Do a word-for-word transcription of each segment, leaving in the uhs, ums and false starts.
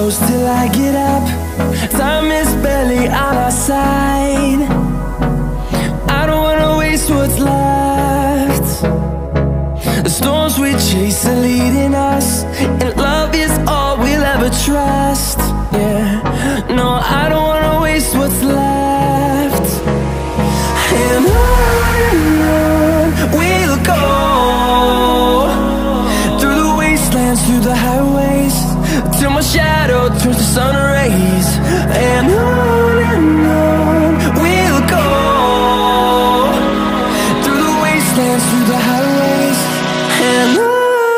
close till I get up. Time is barely on our side. I don't wanna waste what's left. The storms we chase are leading us, and love is all we'll ever trust. Yeah, no, I don't wanna waste what's left. And on and on we'll go, through the wastelands, through the highways, till my shadow turns to sun rays. And on and on we'll go, through the wastelands, through the highways, and on.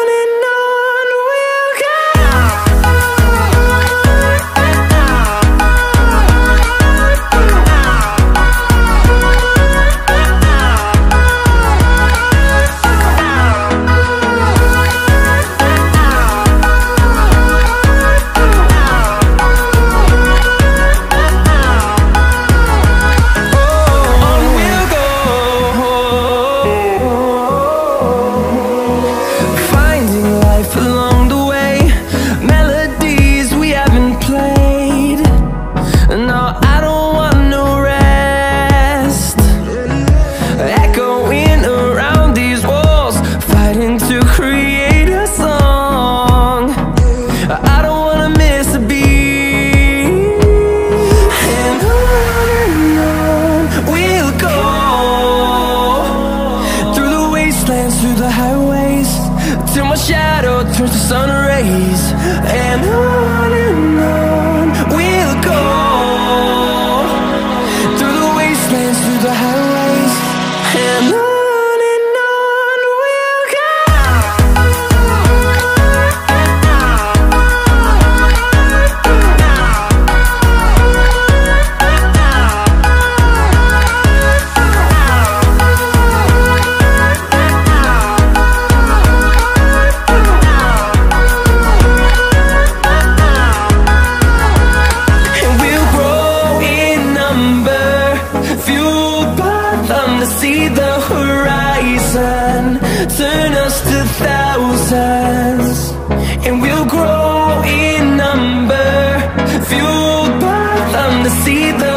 And we'll grow in number, fueled by them to see the